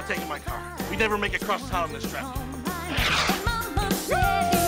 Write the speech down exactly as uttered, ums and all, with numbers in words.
not taking my car. We never make it cross town in this traffic.